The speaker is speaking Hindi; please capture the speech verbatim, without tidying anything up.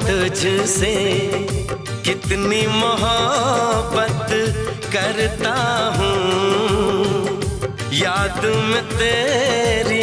तुझसे कितनी मोहब्बत करता हूँ, याद में तेरी